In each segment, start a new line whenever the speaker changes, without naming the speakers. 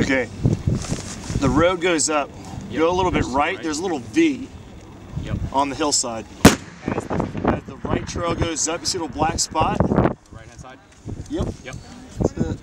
Okay. The road goes up.
Yep.
Go a little bit right. There's a little V on the hillside. As the right trail goes up, you see a little black spot?
On the right hand side?
Yep.
Yep.
That's it.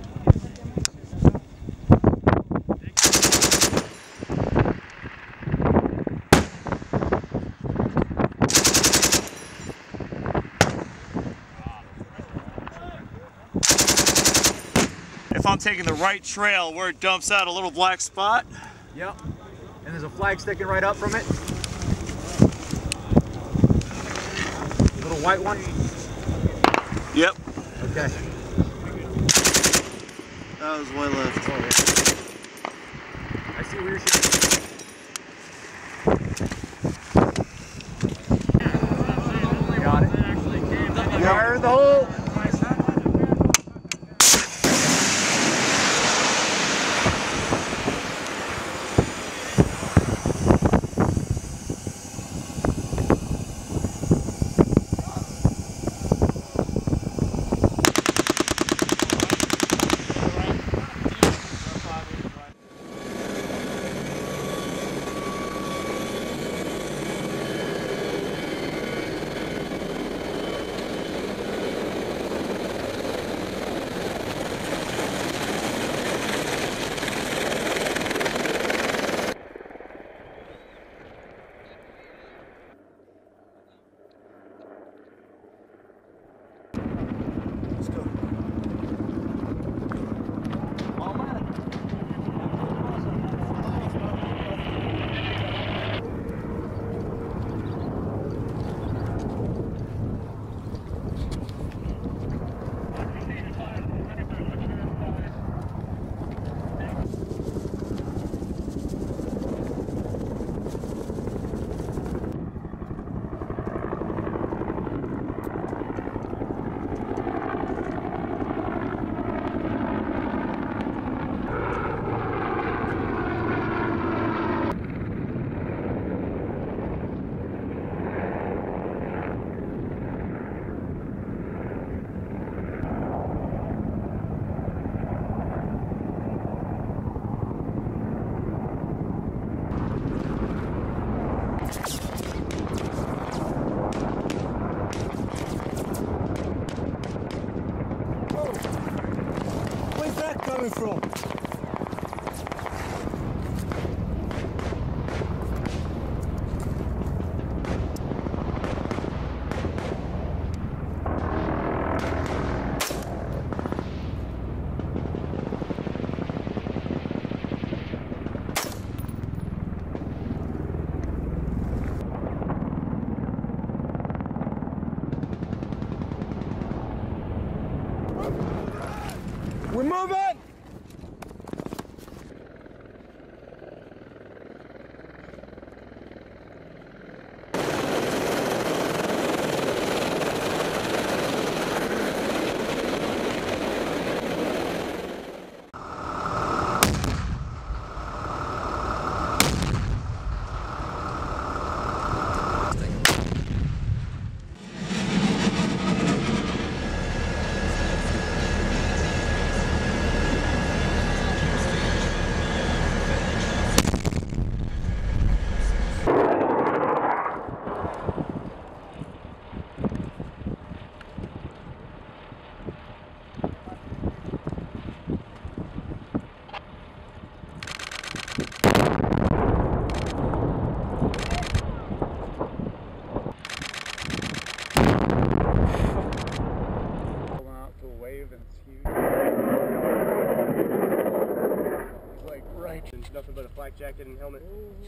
If I'm taking the right trail where it dumps out a little black spot.
Yep. And there's a flag sticking right up from it. Little white one.
Yep.
Okay.
That was way left.
Oh, yeah. I see where you're shooting. Got it. Fire in the hole.
Where's that coming from? We're moving!
Nothing but a flak jacket and helmet.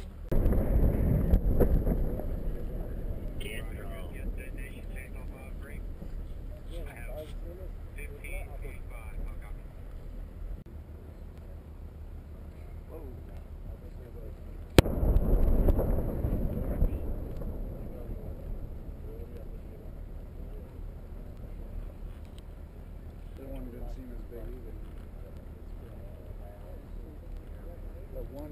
That one didn't seem as big either. That one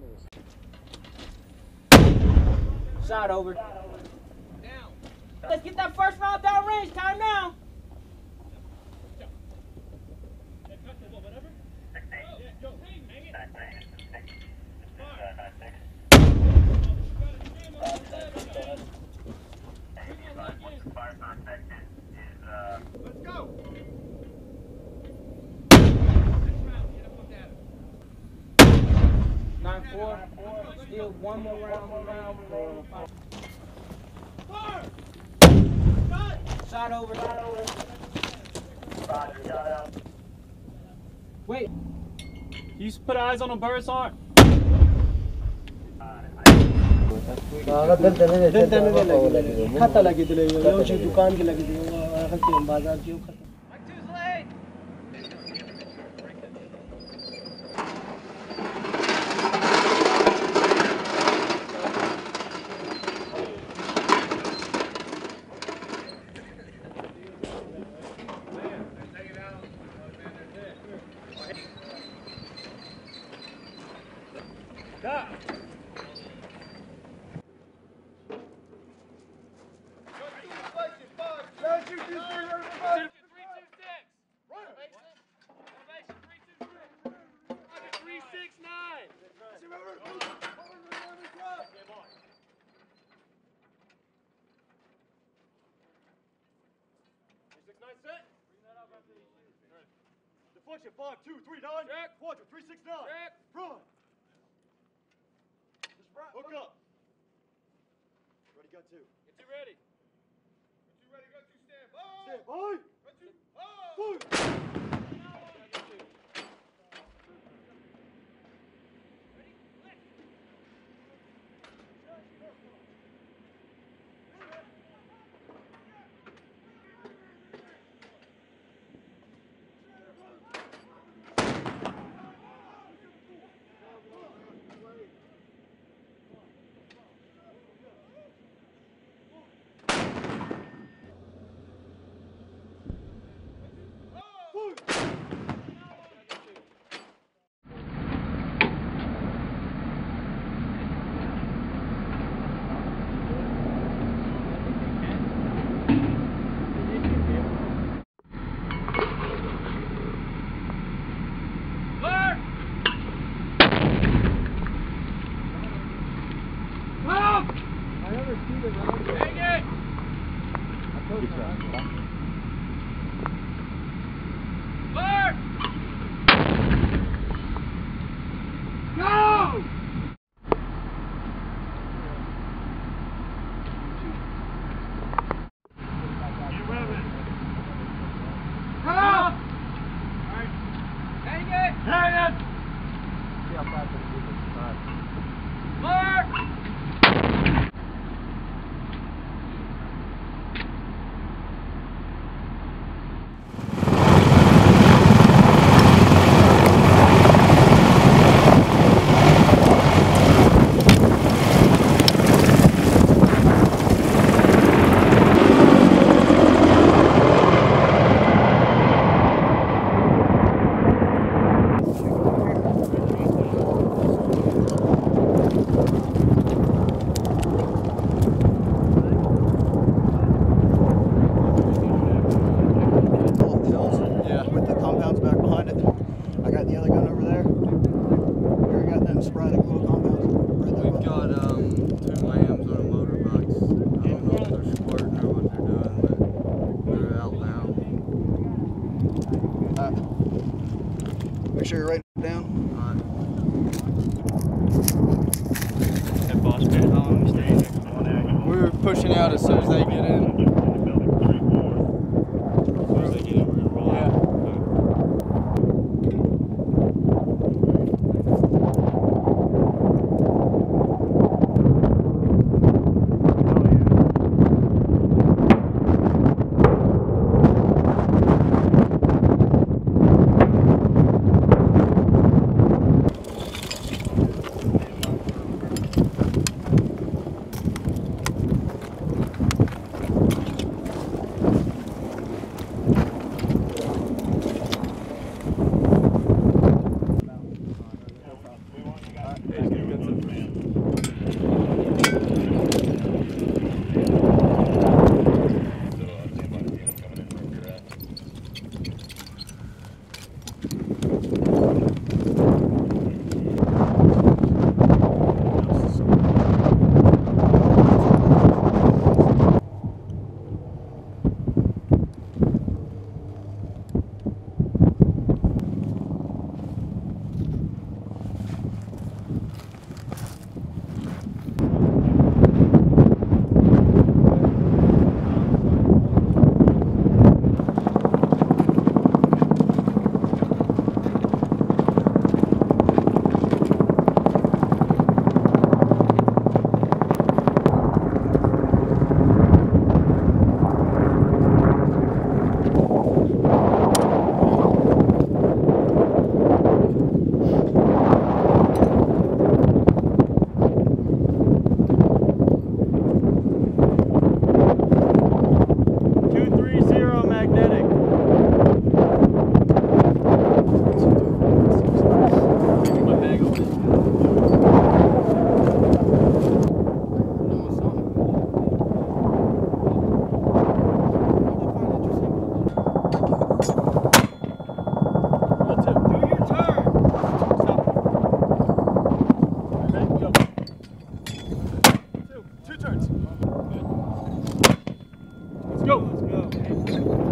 was...
Shot over. Down. Let's get that first round down range. Time now.
Let's go.
9-4. Still one more round for fire. Shot over. Wait.
You put eyes on a bird's heart.
खाता लगी दिले यो जो दुकान के लगी दिले खलते हम बाजार के खत्म
Deflection 5239. Check. Quadrant 369. Check. Run. Hook up. Ready, gun two. Get two ready. Get two ready, gun two, stand by. Stand by. Gun two. Fire.
Make sure you're writing it down.
Hey, boss man, how long are we staying?
We're pushing out as soon as they get in.
As soon as they get in, we're gonna roll out. Let's go.